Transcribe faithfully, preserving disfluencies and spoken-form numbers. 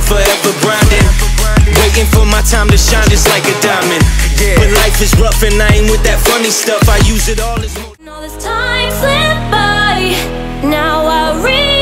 forever grinding, waiting for my time to shine just like a diamond. When life is rough and I ain't with that funny stuff, I use it all as. All this time slipped by, now I realize